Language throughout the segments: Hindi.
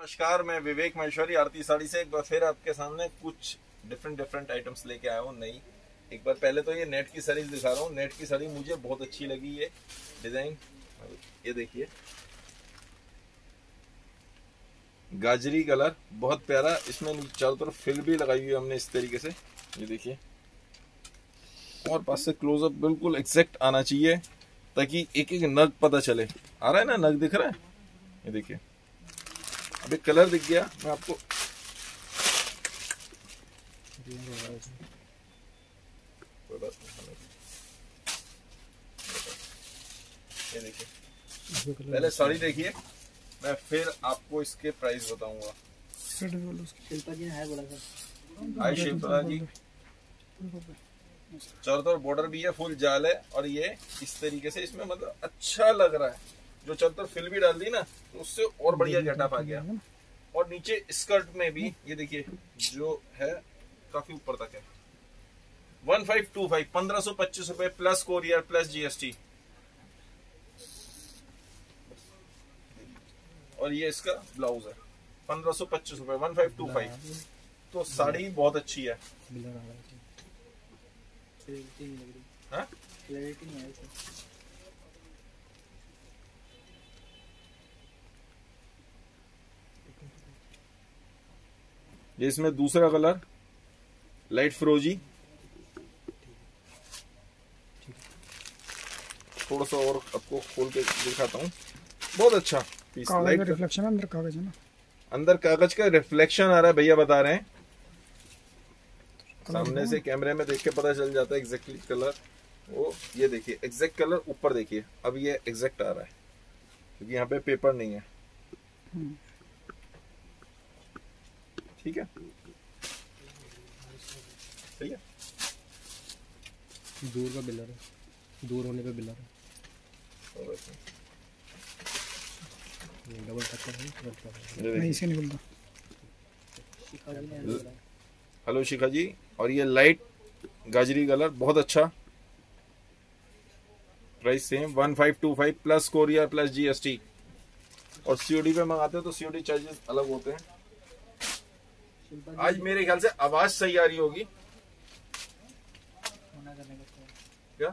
नमस्कार, मैं विवेक महेश्वरी आरती साड़ी से एक बार फिर आपके सामने कुछ डिफरेंट आइटम्स लेके आया हूँ नई। एक बार पहले तो ये नेट की साड़ीज दिखा रहा हूँ। नेट की साड़ी मुझे बहुत अच्छी लगी। ये डिजाइन ये देखिए, गाजरी कलर बहुत प्यारा। इसमें चारों तरफ फिल भी लगाई हुई है हमने इस तरीके से। ये देखिए, और पास से क्लोजअप बिल्कुल एग्जैक्ट आना चाहिए ताकि एक एक नग पता चले। आ रहा है ना, नग दिख रहा है। ये देखिए, अभी कलर दिख गया। मैं आपको ये देखिए, पहले साड़ी देखिए, मैं फिर आपको इसके प्राइस बताऊंगा। शिल्पा जी है बोला सर। हाय शिल्पा जी। चारों तरफ बॉर्डर भी है, फुल जाल है, और ये इस तरीके से इसमें मतलब अच्छा लग रहा है। जो चारों तरफ फिल भी डाल दी ना, तो उससे और बढ़िया गेटअप आ गया। और नीचे स्कर्ट में भी ये देखिए, जो है काफी ऊपर तक है। 1525 1525 रुपए प्लस कोरियर प्लस जीएसटी। और ये इसका ब्लाउज है 1525 रुपए 1525। तो साड़ी बहुत अच्छी है। हाँ? ये इसमें दूसरा कलर लाइट फ्रोजी, थोड़ा सा और आपको खोल के दिखाता हूँ। बहुत अच्छा पीस। लाइट रिफ्लेक्शन अंदर कागज है ना, अंदर कागज का रिफ्लेक्शन आ रहा है। भैया बता रहे हैं, सामने से कैमरे में देख के पता चल जाता है एग्जैक्टली कलर। वो ये देखिए, एग्जैक्ट कलर ऊपर देखिए। अब ये एग्जैक्ट आ रहा है क्योंकि यहाँ पे पेपर नहीं है। ठीक है, सही है। दूर का बिलर है, दूर होने पे बिलर है। डबल टक्कर है, नहीं से नहीं बोलता। हेलो शिखा जी। और ये लाइट गाजरी कलर बहुत अच्छा। Price same 1525 plus courier plus GST. और सीओडी पे मंगाते हो तो सीओडी चार्जेस अलग होते हैं। आज मेरे ख्याल से आवाज सही आ रही होगी क्या?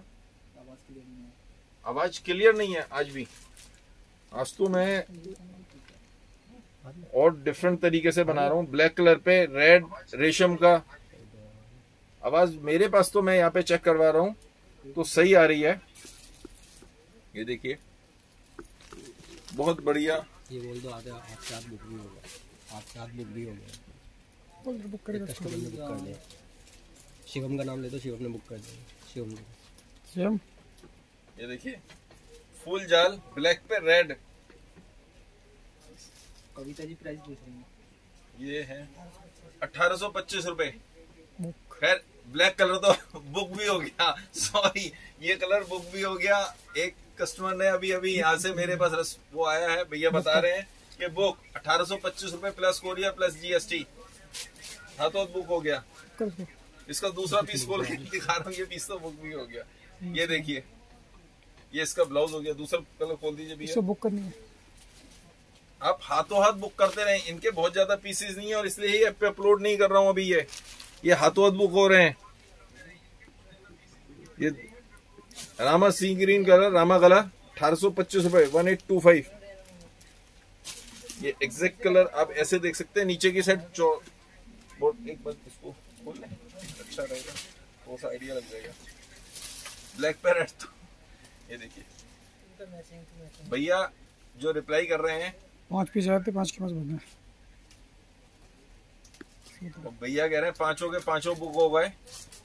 आवाज क्लियर नहीं है आज भी। आज तो मैं और डिफरेंट तरीके से बना रहा हूँ। ब्लैक कलर पे रेड रेशम का आवाज मेरे पास तो मैं यहाँ पे चेक करवा रहा हूँ तो सही आ रही है। ये देखिए, बहुत बढ़िया। ये बोल दो आगे आपके हाथ बुक भी हो गया, आपके हाथ बुक भी हो गया। बुक करेगा, कस्टमर ने बुक कर दिया। शिवम का नाम ले दो, शिवम ने बुक कर दिया। शिवम शिवम, ये देखिए, फुल जाल ब्लैक पे रेड। कविता जी प्राइस पूछ रही है। ये है 1825 रुपए। खैर ब्लैक कलर तो बुक भी हो गया। सॉरी, ये कलर बुक भी हो गया। एक कस्टमर ने अभी यहाँ से मेरे पास वो आया है, भैया बता रहे हैं कि बुक 1825 रुपए प्लस कोरियर प्लस जीएसटी। हाँ, तो बुक हो गया। इसका दूसरा पीस खोल के दिखा रहा हूँ। ये पीस तो बुक भी हो गया। ये देखिए, ये इसका ब्लाउज हो गया। दूसरा कलर खोल दीजिए भैया। बुक करनी है। आप हाथों हाथ बुक करते रहे। इनके बहुत ज्यादा पीसेस नहीं है और इसलिए ही ऐप पे अपलोड नहीं कर रहा हूँ अभी। ये हाथों हाथ बुक हो रहे हैं। ये रामा सी ग्रीन कलर, रामा कलर 1825 रुपए 1825। ये एग्जैक्ट कलर आप ऐसे देख सकते हैं। नीचे की साइड एक बार इसको खोल लें, अच्छा रहेगा, थोड़ा सा आइडिया लग जाएगा। ब्लैक पे रेड। तो ये देखिए, भैया जो रिप्लाई कर रहे हैं 5 पीस आए थे, 5 के पास बने। भैया कह रहे हैं पांचों के पांचों बुक हो गए।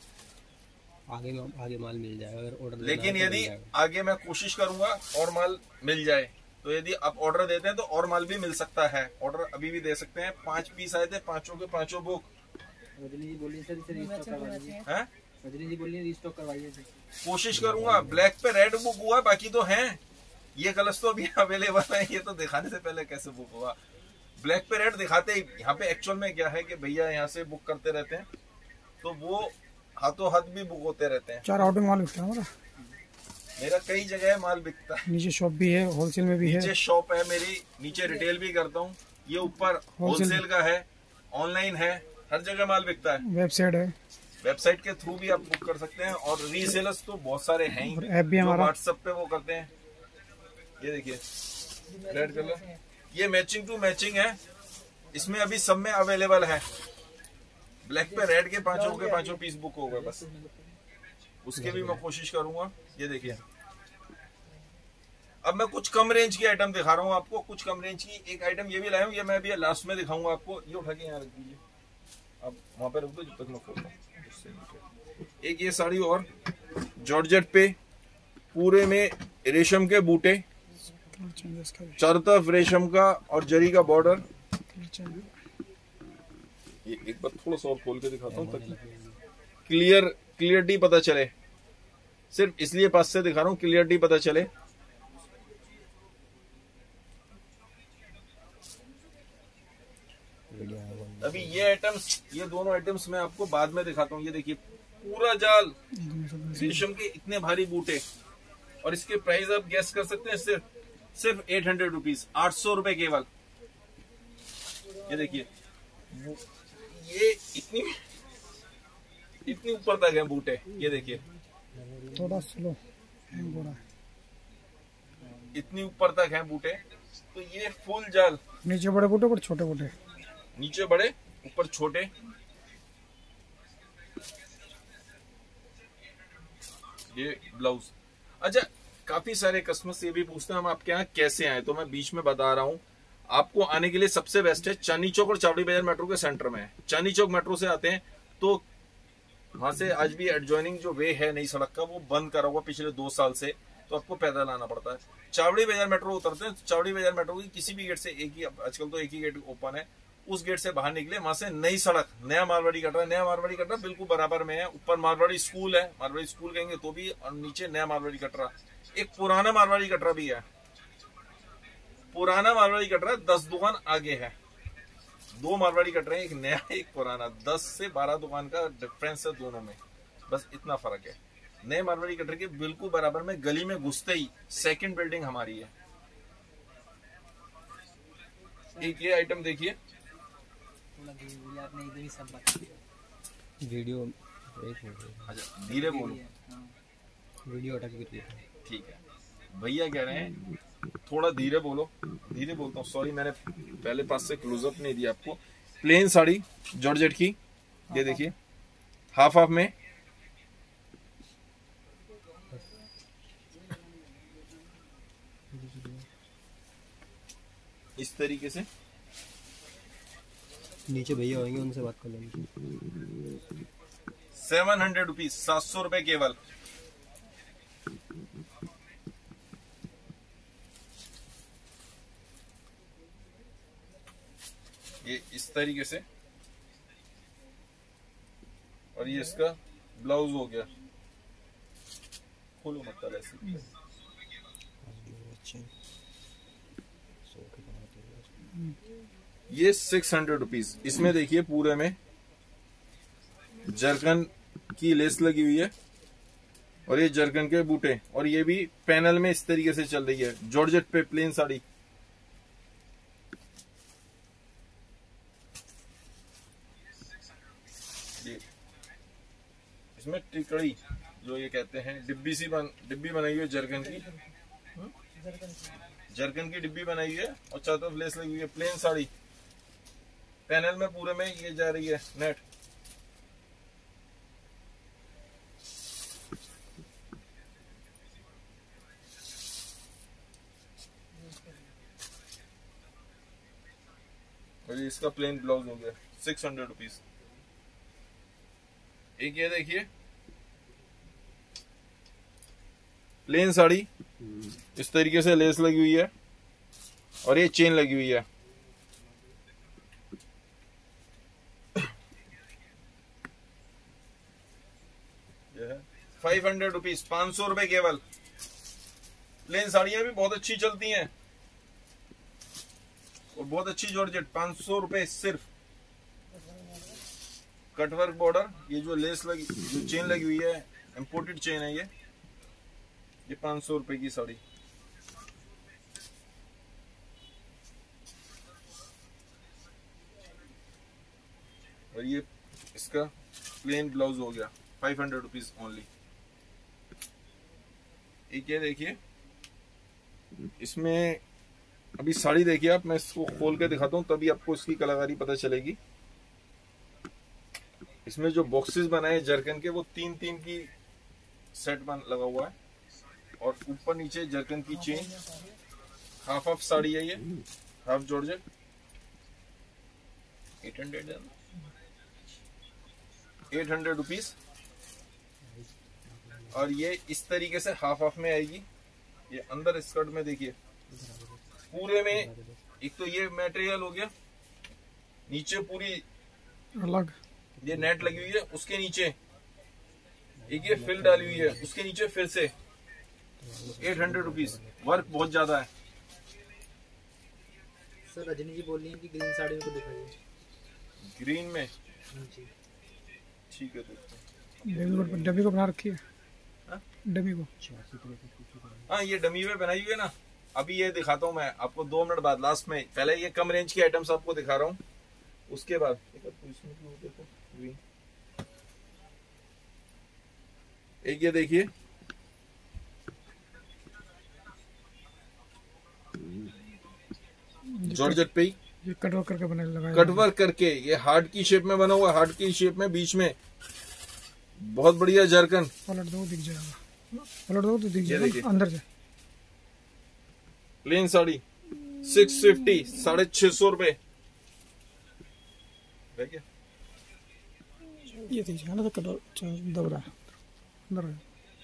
आगे माल मिल जाएगा अगर ऑर्डर। लेकिन यदि आगे मैं कोशिश करूंगा और माल मिल जाए, तो यदि आप ऑर्डर देते हैं तो और माल भी मिल सकता है। ऑर्डर अभी भी दे सकते हैं। 5 पीस आए थे, पांचों के पांचों बुक। रजनी जी बोलिए सर, इसे रीस्टॉक करवाइए। रजनी जी बोलिए रीस्टॉक करवाइए। कोशिश करूंगा। ब्लैक पे रेड बुक हुआ, बाकी तो हैं। ये कलर्स तो अभी अवेलेबल है। ये तो दिखाने से पहले कैसे बुक हुआ। ब्लैक पे रेड दिखाते ही। यहाँ पे एक्चुअल में क्या है कि भैया यहाँ से बुक करते रहते हैं तो वो हाथों हाथ भी बुक होते रहते हैं। 4 आउटिंग माल बिकता है हमारा। मेरा कई जगह माल बिकता है। नीचे शॉप भी है, होलसेल में भी है। नीचे शॉप है मेरी, नीचे रिटेल भी करता हूँ। ये ऊपर होलसेल का है, ऑनलाइन है, हर जगह माल बिकता है। वेबसाइट है, वेबसाइट के थ्रू भी आप बुक कर सकते हैं, और रीसेलर्स तो बहुत सारे हैं ही, ऐप भी हमारा व्हाट्सएप पे वो करते हैं। ये देखिए रेड कलर, ये मैचिंग टू मैचिंग है, इसमें अभी सब में अवेलेबल है। ब्लैक पे रेड के पांचों पीस बुक हो गए, बस उसके भी मैं कोशिश करूंगा। ये देखिए अब मैं कुछ कम रेंज की आइटम दिखा रहा हूँ आपको, कुछ कम रेंज की एक आइटम ये भी लाया हूँ, ये मैं अभी लास्ट में दिखाऊंगा आपको। ये उठा के यहाँ रख दीजिए, अब वहां पे रख दो जब तक मैं खोलता हूँ। एक ये साड़ी और जॉर्जेट पे पूरे में रेशम के बूटे, चारों तरफ रेशम का और जरी का बॉर्डर। ये एक बार थोड़ा सा और खोल के दिखाता हूँ ताकि क्लियरिटी पता चले, सिर्फ इसलिए पास से दिखा रहा हूँ, क्लियरिटी पता चले। अभी ये आइटम्स, ये दोनों आइटम्स मैं आपको बाद में दिखाता हूँ। ये देखिए पूरा जाल रेशम के इतने भारी बूटे, और इसके प्राइस आप गेस कर सकते हैं, सिर्फ 800 रुपीज, 800 रुपए केवल। ये देखिए ये इतनी ऊपर तक है बूटे, ये देखिए थोड़ा स्लो, इतनी ऊपर तक है बूटे। तो ये फुल जाल, नीचे बड़े बूटे पर छोटे बूटे, नीचे बड़े ऊपर छोटे। ये ब्लाउज। अच्छा, काफी सारे कस्टमर्स ये भी पूछते हैं हम आपके यहाँ कैसे आए, तो मैं बीच में बता रहा हूँ आपको। आने के लिए सबसे बेस्ट है चांदनी चौक और चावड़ी बाजार मेट्रो के सेंटर में है। चांदनी चौक मेट्रो से आते हैं तो वहां से आज भी एडजॉइनिंग जो वे है नई सड़क का, वो बंद करा हुआ पिछले 2 साल से, तो आपको पैदल आना पड़ता है। चावड़ी बाजार मेट्रो उतरते हैं, चावड़ी बाजार मेट्रो की किसी भी गेट से एक ही, आजकल तो एक ही गेट ओपन है, उस गेट से बाहर निकले, वहां से नई सड़क, नया मारवाड़ी कटरा, नया मारवाड़ी कटरा बिल्कुल बराबर में है। ऊपर मारवाड़ी स्कूल है, मारवाड़ी स्कूल कहेंगे तो भी, और नीचे नया मारवाड़ी कटरा। एक पुराना मारवाड़ी कटरा भी है, पुराना मारवाड़ी कटरा 10 दुकान आगे है। 2 मारवाड़ी कटरे, एक नया एक पुराना, 10 से 12 दुकान का डिफरेंस है दोनों में, बस इतना फर्क है। नए मारवाड़ी कटरे के बिल्कुल बराबर में गली में घुसते ही सेकंड बिल्डिंग हमारी है। एक ये आइटम देखिए, वीडियो अच्छा धीरे बोलो, वीडियो अटक गई, ठीक है। भैया कह रहे हैं थोड़ा धीरे बोलो, धीरे बोलता हूँ, सॉरी मैंने पहले पास से क्लोजअप नहीं दिया आपको। प्लेन साड़ी जॉर्जेट की, ये देखिए हाफ में, इस तरीके से। नीचे भैया होंगे, उनसे बात कर लेंगे। 700 रुपीज, 700 रुपए केवल। ये इस तरीके से, और ये इसका ब्लाउज हो गया। खोलो मत ऐसे। ये 600 रुपीज। इसमें देखिए पूरे में जरकन की लेस लगी हुई है, और ये जरकन के बूटे, और ये भी पैनल में इस तरीके से चल रही है। जॉर्जेट पे प्लेन साड़ी, इसमें टिकड़ी जो ये कहते हैं, डिब्बी बनाई हुई है जरकन की, जरकन की डिब्बी बनाई है, और चारों तरफ लेस लगी हुई है। प्लेन साड़ी, पैनल में पूरे में ये जा रही है नेट। और इसका प्लेन ब्लाउज हो गया 600 रुपीज। एक ये देखिए प्लेन साड़ी, इस तरीके से लेस लगी हुई है, और ये चेन लगी हुई है। ये है 500 रुपीज, 500 रुपए केवल। प्लेन साड़ियां भी बहुत अच्छी चलती हैं, और बहुत अच्छी जॉर्जेट, 500 रुपए सिर्फ। कटवर्क बॉर्डर, ये जो लेस लगी, जो चेन लगी हुई है, इंपोर्टेड चेन है ये 500 रुपए की साड़ी। और ये इसका प्लेन ब्लाउज हो गया 500 रुपीज ओनली। एक ये देखिए, इसमें अभी साड़ी देखिए आप, मैं इसको खोल के दिखाता हूँ तभी आपको इसकी कलाकारी पता चलेगी। इसमें जो बॉक्सेस बनाए जरकन के वो 3-3 की सेट बन लगा हुआ है और ऊपर नीचे जरकन की चेन। हाफ साड़ी है ये, हाफ जॉर्जेट। 800 रुपीज। और ये इस तरीके से हाफ में आएगी। ये अंदर स्कर्ट में देखिए पूरे में, एक तो ये मटेरियल हो गया, नीचे पूरी अलग ये नेट लगी हुई है, उसके नीचे एक ये फिल डाली हुई है, उसके नीचे फिर से 800 रुपीज। वर्क बहुत ज्यादा है। सर रजनी जी बोल रही है कि ग्रीन साड़ी को दिखाइए। ग्रीन में जी ठीक है, देखते हैं। डमी को बना रखी है। हाँ? डमी को, हाँ ये डमी में बनाई हुई है ना। अभी ये दिखाता हूँ मैं आपको 2 मिनट बाद, लास्ट में। पहले ये कम रेंज की आइटम्स आपको दिखा रहा हूँ, उसके बाद एक ये देखिए, जॉर्जेट पे ये कटवर्क करके बना लगाया, कटवर्क करके ये हार्ट की शेप में बना हुआ, हार्ट की शेप में बीच में बहुत बढ़िया जरकन। पलट दो दिख जाएगा, पलट दो तो दिख ये देखिए। जाएगा अंदर से। प्लेन साड़ी 650, 650 रुपए। देखिए ये दिख जाएगा ना, तो कटवर्क दब रहा है अंदर है।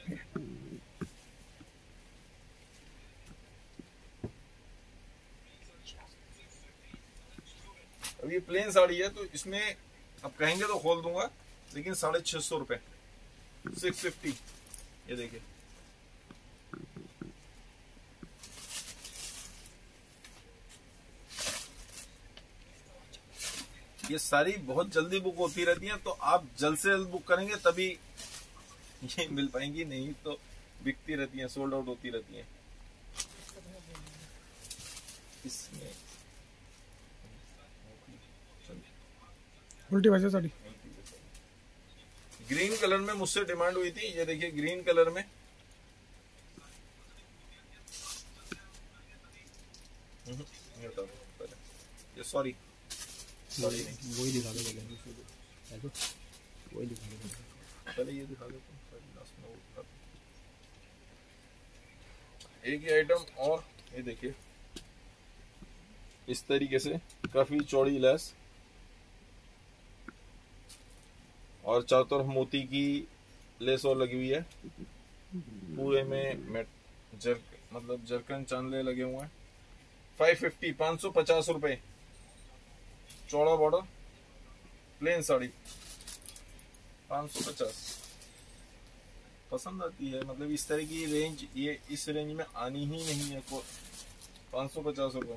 अब ये प्लेन साड़ी है तो इसमें अब कहेंगे तो खोल दूंगा, लेकिन 650 रुपए, 650। ये देखिए ये सारी बहुत जल्दी बुक होती रहती है, तो आप जल्द से जल्द बुक करेंगे तभी ये मिल पाएंगी, नहीं तो बिकती रहती है, सोल्ड आउट होती रहती है। इसमें उल्टी वजह साड़ी ग्रीन कलर में मुझसे डिमांड हुई थी। ये देखिए ग्रीन कलर में, ये सॉरी नहीं, वही दिखा दो, वही दिखा दो, पहले ये दिखा देता हूँ। एक ही आइटम और ये देखिए, इस तरीके से काफी चौड़ी लेस और चारों तरफ मोती की लेस और लगी हुई है। पूरे में मतलब जरकन चांदले लगे हुए हैं। 550, 550 रुपए। चौड़ा बॉर्डर, प्लेन साड़ी 550। पसंद आती है, मतलब इस तरह की रेंज, ये इस रेंज में आनी ही नहीं है को। 550 रुपए।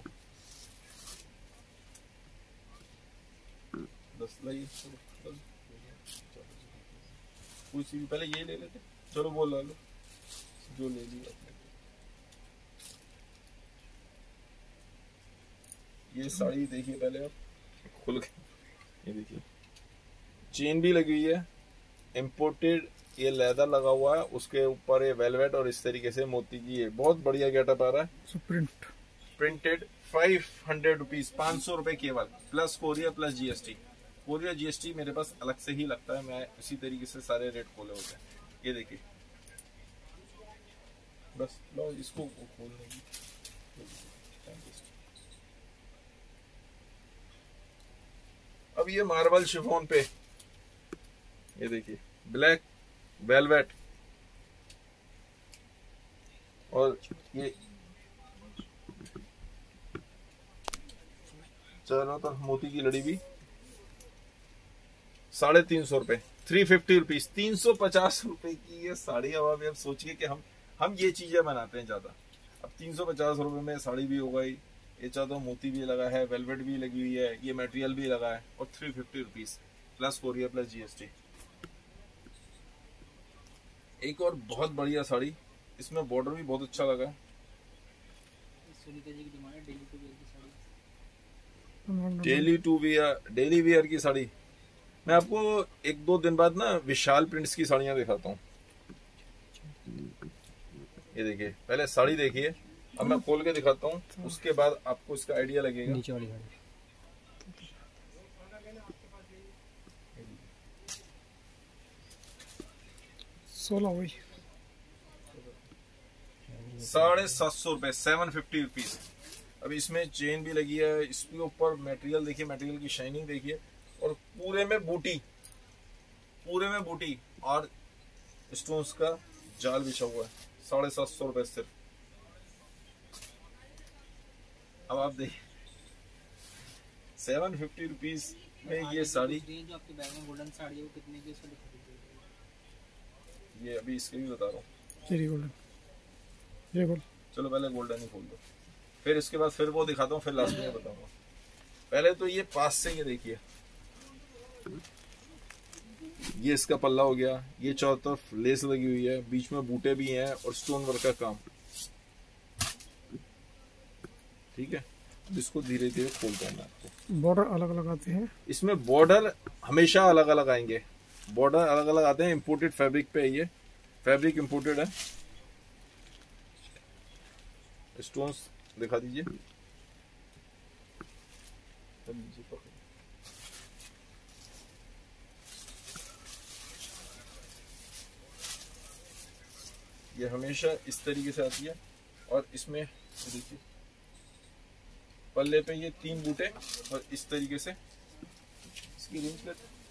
कुछ भी पहले ये ले लेते, चलो बोल लो जो ले लिया आपने। ये साड़ी देखिए पहले आप खुल के, ये देखिए चेन भी लगी हुई है, इम्पोर्टेड ये लेदर लगा हुआ है, उसके ऊपर ये वेलवेट और इस तरीके से मोती की, ये बहुत बढ़िया गेटअप आ रहा है। प्रिंटेड 500 रुपीज, 500 रुपए केवल, plus courier plus GST. Courier GST मेरे पास अलग से ही लगता है, मैं इसी तरीके से सारे रेट खोले होते हैं। ये देखिए बस लो इसको खोलने की। अब ये मार्बल शिफॉन पे, ये देखिए ब्लैक वेलवेट और ये चारों तरफ मोती की लड़ी भी 350 रुपए, 350 रुपीज। 350 रुपए की ये साड़ी। अब आप सोचिए कि हम ये चीजें बनाते हैं ज्यादा। अब 350 रुपए में साड़ी भी हो गई, ये चादर मोती भी लगा है, वेलवेट भी लगी हुई है, ये मटेरियल भी लगा है, और 350 rupees plus courier plus GST. एक और बहुत बढ़िया साड़ी, इसमें बॉर्डर भी बहुत अच्छा लगा है। डेली वियर की साड़ी मैं आपको 1-2 दिन बाद ना विशाल प्रिंट्स की साड़ियां दिखाता हूँ। ये देखिए, पहले साड़ी देखिए, अब मैं खोल के दिखाता हूँ, उसके बाद आपको इसका आइडिया लगेगा। नीचे वाली साड़ी 16 वही 750 रुपए, 750 रुपीज। अब इसमें चेन भी लगी है, इसके ऊपर मटेरियल देखिए, मटेरियल की शाइनिंग देखिए, और पूरे में बूटी और स्टोन्स का जाल बिछा हुआ है। 750 रुपए सिर्फ। अब आप देखिए 750 रुपीज में ये साड़ी, जो आपके बैग में गोल्डन साड़ी है वो कितने की है? ये अभी इसके भी बता रहा हूँ। ये गोल्डन चलो पहले गोल्डन ही खोल दो, फिर इसके बाद फिर वो दिखाता हूँ, फिर लास्ट में बताऊंगा। पहले तो ये पास से ये देखिए, ये इसका पल्ला हो गया, ये चारों तरफ लेस लगी हुई है, बीच में बूटे भी हैं और स्टोन वर्क का काम। ठीक है, इसको धीरे धीरे खोलता हूँ मैं आपको। बॉर्डर अलग अलग आते हैं, इसमें बॉर्डर हमेशा अलग अलग आएंगे, बॉर्डर अलग अलग आते हैं। इंपोर्टेड फैब्रिक पे है, ये फैब्रिक इंपोर्टेड है। स्टोन्स दिखा दीजिए। ये हमेशा इस तरीके से आती है, और इसमें देखिए पल्ले पे ये 3 बूटे, और इस तरीके से इसकी रेंज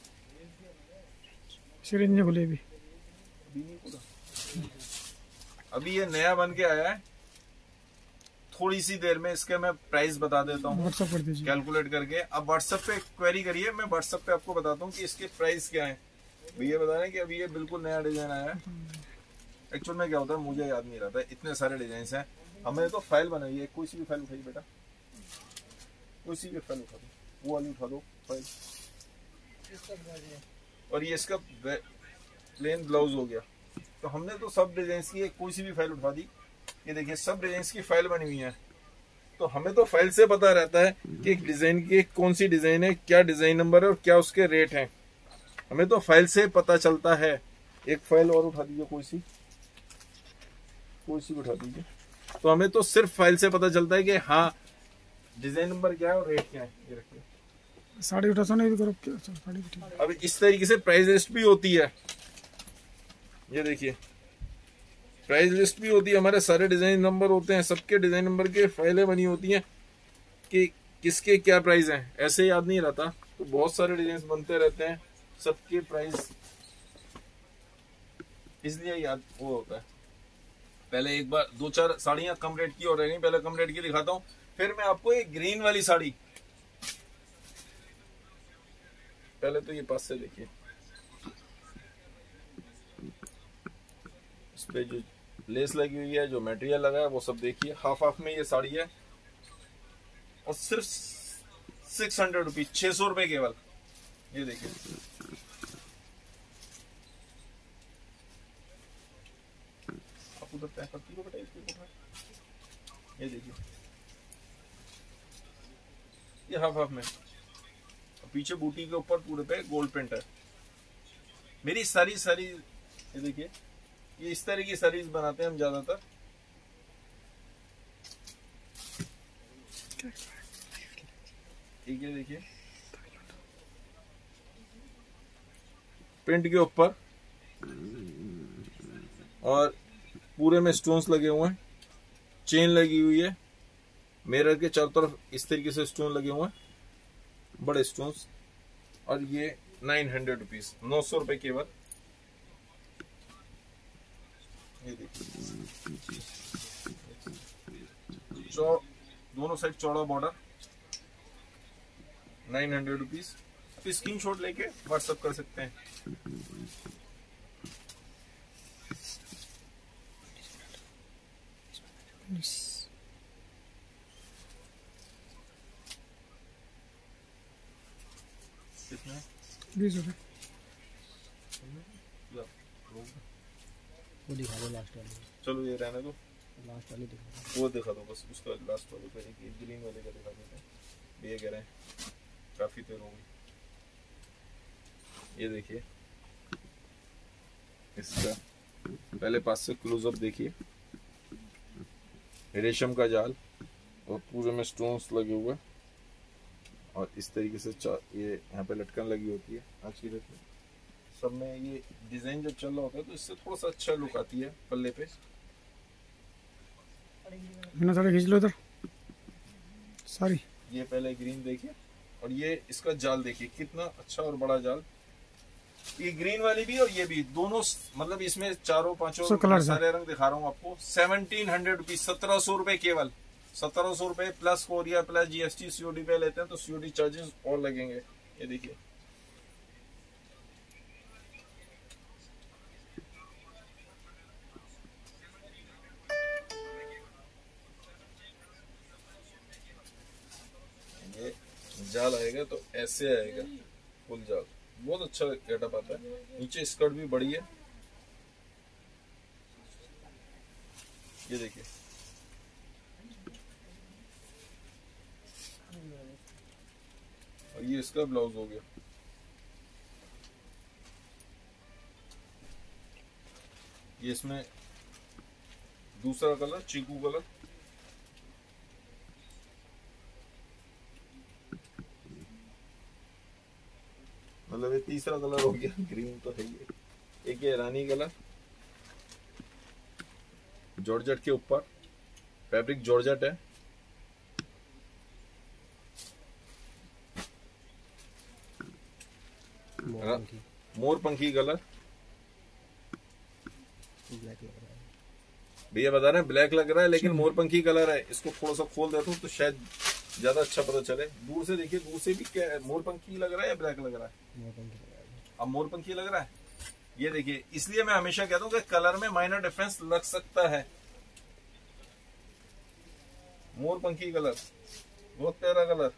सिरिंज खुले भी नहीं पूरा। अभी ये नया बन के आया है, थोड़ी सी देर में इसके मैं प्राइस बता देता हूँ व्हाट्सएप कर दीजिए कैलकुलेट करके। अब व्हाट्सएप पे क्वेरी करिए, मैं व्हाट्सएप पे आपको बताता हूँ कि इसके प्राइस क्या है। भैया बता रहे हैं कि अभी ये बिल्कुल नया डिजाइन आया है। एक्चुअल में क्या होता है मुझे याद नहीं रहता, इतने सारे डिजाइन हैं। हमने तो फाइल बनाई है, कोई सी भी फाइल उठाइए बेटा, कोई सी भी फाइल उठा दो, वो वाली उठा दो फाइल। और ये इसका प्लेन ब्लाउज हो गया। तो हमने तो सब डिजाइन की कोई सी भी फाइल उठा दी। ये देखिए सब डिजाइन की फाइल बनी हुई है। तो हमें तो फाइल से पता रहता है कि एक डिजाइन की कौन सी डिजाइन है, क्या डिजाइन नंबर है और क्या उसके रेट हैं। हमें तो फाइल से पता चलता है। एक फाइल और उठा दीजिए, कोई सी उठा दीजिए। तो हमें तो सिर्फ फाइल से पता चलता है कि हाँ डिजाइन नंबर क्या है और रेट क्या है। ये रखिए, साड़ी उठा नहीं भी करो क्या साड़ी भी ठीक। अब इस तरीके से प्राइस लिस्ट भी होती है। ये देखिए प्राइस लिस्ट भी होती है, हमारे सारे डिजाइन नंबर होते हैं, सबके डिजाइन नंबर के फाइलें बनी होती हैं कि किसके क्या प्राइस हैं। ऐसे याद नहीं रहता, तो बहुत सारे डिजाइन बनते रहते हैं, सबके प्राइस इसलिए याद वो होता है। पहले एक बार 2-4 साड़ियां कम रेट की और रह गई, पहले कम रेट की दिखाता हूँ। फिर मैं आपको एक ग्रीन वाली साड़ी, पहले तो ये पास से देखिए, इस पे जो लेस लगी हुई है, जो मटेरियल लगा है वो सब देखिए। हाफ हाफ में ये साड़ी है और सिर्फ 600 रुपीज, 600 रुपए केवल। ये देखिए आप उधर पैक करती हो बेटा, ये देखिए ये हाफ हाफ में, पीछे बूटी के ऊपर पूरे पे गोल्ड प्रिंट है। मेरी सारी ये देखिए, ये इस तरह की साड़ीज बनाते हैं हम ज्यादातर। ठीक है, देखिए प्रिंट के ऊपर और पूरे में स्टोन्स लगे हुए हैं, चेन लगी हुई है, मिरर के चारों तरफ इस तरीके से स्टोन लगे हुए हैं, बड़े स्टोन्स। और ये 900 रुपीज, 900 रुपए केवल। ये देखिए दोनों साइड चौड़ा बॉर्डर, 900 रुपीज। तो स्क्रीन शॉट लेके व्हाट्सएप कर सकते हैं। कितना 20 रुपए। वो दिखा दो लास्ट वाली। चलो ये रहने दो, लास्ट वाली दिखा दो। वो दिखा दो बस, उसका लास्ट वाले का एक ग्रीन वाले का दिखा देते हैं। ये कह रहे हैं काफी देर हो गई। ये देखिए इसका पहले पास से क्लोजअप देखिए, रेशम का जाल और पूरे में स्टोन्स लगे हुए और इस तरीके से ये यहाँ पे लटकन लगी होती है। आज की डेट में सब में ये डिजाइन जब चल रहा होता है तो इससे थोड़ा सा अच्छा लुक आती है पल्ले पे। थोड़ा खींच लो इधर सारी। ये पहले ग्रीन देखिए और ये इसका जाल देखिए कितना अच्छा और बड़ा जाल। ये ग्रीन वाली भी और ये भी दोनों, मतलब इसमें चारों पांचों कलर सारे रंग दिखा रहा हूँ आपको। 1700 रुपीज, 1700 रुपए केवल, 1700 रुपए plus courier plus GST. COD पे लेते हैं तो सीओडी चार्जेस और लगेंगे। ये देखिए ये जाल आएगा तो ऐसे आएगा फुल जाल, बहुत अच्छा गेटअप आता है। नीचे स्कर्ट भी बड़ी है, ये देखिए। और ये इसका ब्लाउज हो गया। ये इसमें दूसरा कलर चीकू कलर, मतलब ये तीसरा कलर हो गया। ग्रीन तो है ये। एक ये रानी कलर, जॉर्जेट के ऊपर, फैब्रिक जॉर्जेट है। मोर पंखी कलर, भैया बता रहे हैं ब्लैक लग रहा है लेकिन मोर पंखी कलर है। इसको थोड़ा सा खोल देता हूँ तो शायद ज्यादा अच्छा पता चले। दूर से देखिए, दूर से भी क्या है, मोर पंखी लग रहा है या ब्लैक लग रहा है? अब मोर पंखी लग रहा है। ये देखिए, इसलिए मैं हमेशा कहता हूँ कि कलर में माइनर डिफरेंस लग सकता है। मोर पंखी कलर बहुत प्यारा कलर।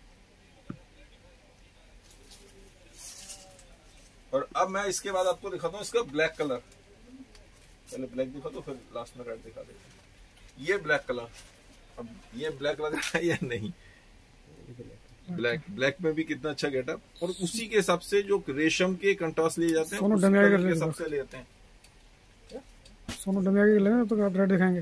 और अब मैं इसके बाद आपको दिखाता हूँ इसका ब्लैक कलर। पहले ब्लैक दिखा दो, फिर लास्ट में रेड दिखा देते। ये ब्लैक कलर, अब ये ब्लैक लग रहा है या नहीं? ब्लैक में भी कितना अच्छा गेटअप। और उसी के हिसाब से जो रेशम के कंट्रास्ट लिए जाते हैं उसी के सबसे लेते हैं। सोनू डमिया के लेंगे तो आप रेड दिखाएंगे।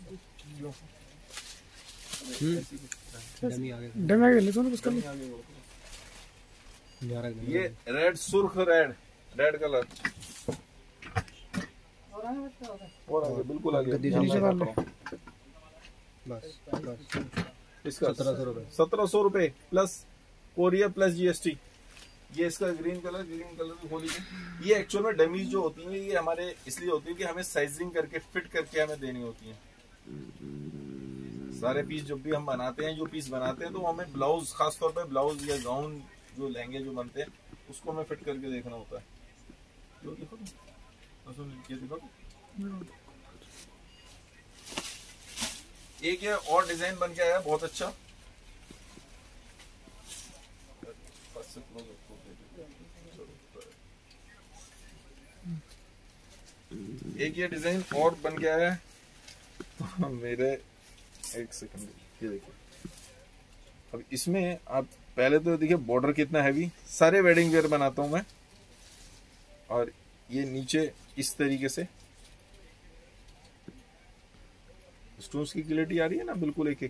डमिया के ले सोनू उसका। ये रेड, सुर्ख रेड कलर और आगे बिल्कुल आगे बस इसका 1700 रुपए प्लस कोरियर प्लस जीएसटी। ये इसका ग्रीन कलर भी खोली है। ये एक्चुअल में डमीज जो होती हैं ये हमारे इसलिए होती है कि हमें साइजिंग करके फिट करके हमें देनी होती है। सारे पीस जब भी हम बनाते हैं, जो पीस बनाते हैं तो हमें ब्लाउज, खासतौर पे ब्लाउज या गाउन, जो लहंगे जो बनते हैं उसको हमें फिट करके देखना होता है। जो देखो ये देखो, एक ये और डिजाइन बन के आया बहुत अच्छा। एक ये डिजाइन और बन के आया है मेरे। एक सेकंड, ये देखिए। अब इसमें आप पहले तो देखिए बॉर्डर कितना हैवी। सारे वेडिंग वेयर बनाता हूं मैं। और ये नीचे इस तरीके से स्टोन्स की क्लियरिटी आ रही है ना, बिल्कुल एक एक।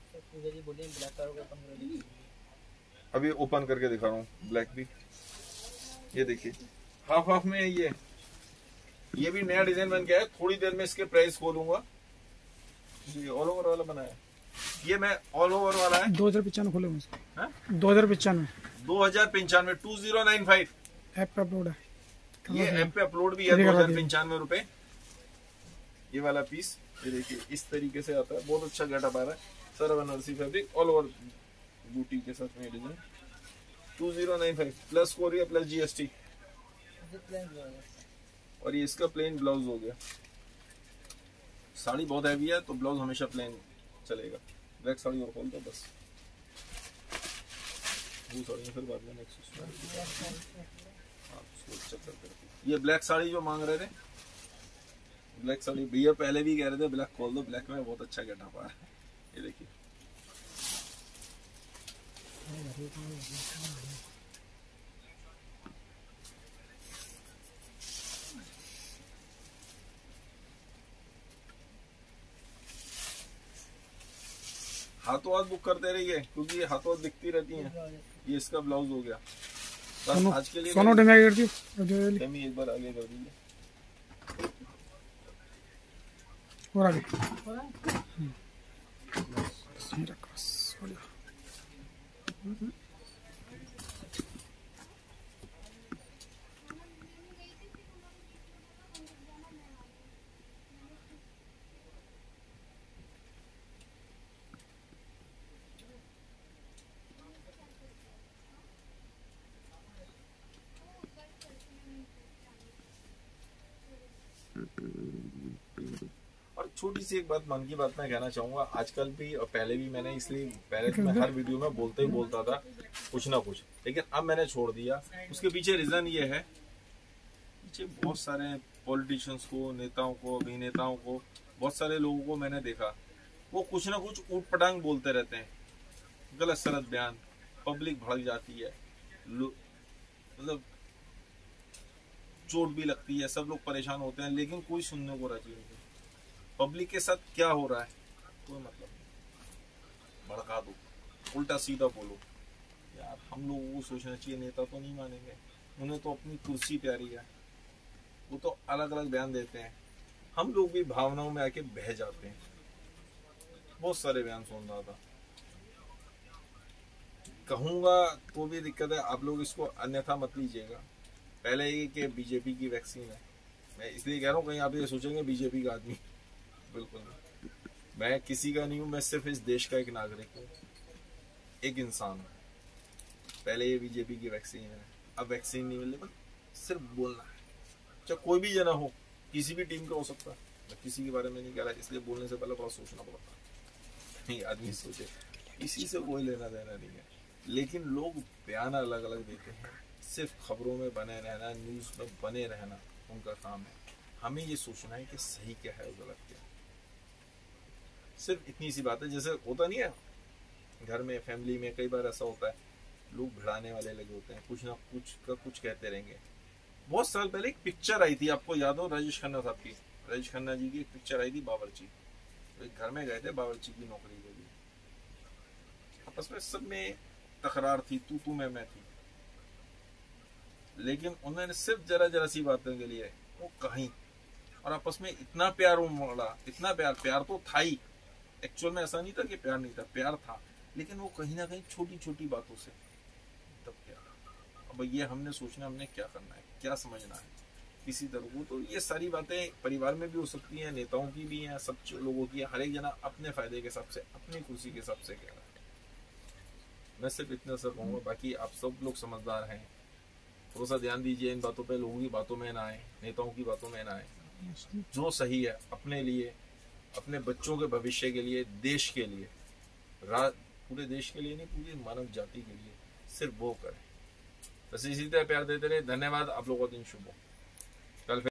अभी ओपन करके दिखा रहा हूँ ब्लैक भी। ये देखिए हाफ हाफ में है ये भी नया डिजाइन बन के आया। थोड़ी देर में इसके प्राइस खोलूंगा। ये ऑल ओवर वाला बनाया, ये मैं ऑल ओवर वाला है। 2095 खोले 2095 2095 ऐप पे अपलोड है। ये ऐप पे अपलोड भी है। 2095 रुपए ये वाला पीस। ये देखिए इस तरीके से आता है, बहुत अच्छा गेटअप आ रहा है। सारा बनारसी फैब्रिक ऑल ओवर बूटी के साथ में design. 2095 plus courier plus GST. और ये इसका प्लेन ब्लाउज हो गया। साड़ी बहुत हैवी है तो ब्लाउज हमेशा प्लेन चलेगा। ब्लैक साड़ी और खोल दो बस। वो साड़ी फिर बाद में नेक्स्ट ये ब्लैक साड़ी जो मांग रहे थे, ब्लैक साड़ी भैया पहले भी कह रहे थे ब्लैक खोल दो। ब्लैक में बहुत अच्छा गेटअप आ रहा है। ये देखिए हाथों हाथ बुक करते रहिए, क्योंकि ये हाथों हाथ दिखती रहती हैं। ये इसका ब्लाउज हो गया। बस आज के लिए सोनो डेमी कर दियो, डेमी एक बार आगे कर दीजिए और आगे और छोटी सी एक बात, मन की बात मैं कहना चाहूंगा, आजकल भी और पहले भी मैंने, इसलिए पहले तो मैं हर वीडियो में बोलता ही बोलता था कुछ ना कुछ, लेकिन अब मैंने छोड़ दिया। उसके पीछे रीजन ये है, पीछे बहुत सारे पॉलिटिशियंस को, नेताओं को, अभिनेताओं को, बहुत सारे लोगों को मैंने देखा, वो कुछ ना कुछ ऊट पटांग बोलते रहते हैं, गलत सलत बयान, पब्लिक भड़क जाती है, मतलब चोट भी लगती है, सब लोग परेशान होते हैं, लेकिन कोई सुनने को राजी नहीं। पब्लिक के साथ क्या हो रहा है कोई मतलब नहीं, भड़का दो, उल्टा सीधा बोलो यार। हम लोगों को सोचना चाहिए, नेता तो नहीं मानेंगे, उन्हें तो अपनी कुर्सी प्यारी है, वो तो अलग अलग बयान देते हैं, हम लोग भी भावनाओं में आके बह जाते हैं। बहुत सारे बयान सुन रहा था, कहूंगा तो भी दिक्कत है, आप लोग इसको अन्यथा मत लीजिएगा। पहले ये कि बीजेपी की वैक्सीन है, मैं इसलिए कह रहा हूँ, कहीं आप ये सोचेंगे बीजेपी का आदमी, बिल्कुल नहीं, मैं किसी का नहीं हूँ, मैं सिर्फ इस देश का एक नागरिक हूँ, एक इंसान हूँ। पहले ये बीजेपी की वैक्सीन है, अब वैक्सीन नहीं मिलने पर सिर्फ बोलना है, चाहे कोई भी जना हो, किसी भी टीम का हो सकता है, मैं किसी के बारे में नहीं कह रहा, इसलिए बोलने से पहले बहुत सोचना पड़ता है। नहीं आदमी सोचे, इसी से कोई लेना देना नहीं है, लेकिन लोग बयान अलग अलग देते हैं, सिर्फ खबरों में बने रहना, न्यूज में बने रहना उनका काम है। हमें ये सोचना है कि सही क्या है और गलत क्या है। सिर्फ इतनी सी बात है, जैसे होता नहीं है घर में, फैमिली में कई बार ऐसा होता है, लोग भिड़ाने वाले लगे होते हैं, कुछ ना कुछ का कुछ कहते रहेंगे। बहुत साल पहले एक पिक्चर आई थी, आपको याद हो, राजेश खन्ना साहब की, राजेश खन्ना जी की एक पिक्चर आई थी बावर्ची। तो एक घर में गए थे, बावर्ची की नौकरी के लिए, आपस में सब में तकरार थी, तू मैं थी, लेकिन उन्होंने सिर्फ जरा जरा सी बातों के लिए वो कहीं, और आपस में इतना प्यार उमड़ा, इतना प्यार तो था ही, एक्चुअल में ऐसा नहीं था कि प्यार नहीं था, प्यार था, लेकिन वो कहीं ना कहीं छोटी छोटी बातों से तब प्यार। अब ये हमने सोचना, हमने क्या करना है, क्या समझना है किसी तरह को। तो ये सारी बातें परिवार में भी हो सकती हैं, नेताओं की भी हैं, सब लोगों की, हर एक जना अपने फायदे के हिसाब से, अपनी कुर्सी के हिसाब से कह रहा है। मैं सिर्फ इतना सा कहूँगा, बाकी आप सब लोग समझदार हैं, थोड़ा सा ध्यान दीजिए इन बातों पे, लोगों की बातों में ना आए, नेताओं की बातों में ना आए, जो सही है अपने लिए, अपने बच्चों के भविष्य के लिए, देश के लिए, पूरे देश के लिए नहीं, पूरी मानव जाति के लिए, सिर्फ वो करें। बस इसी तरह प्यार देते रहे। धन्यवाद, आप लोगों का दिन शुभ हो।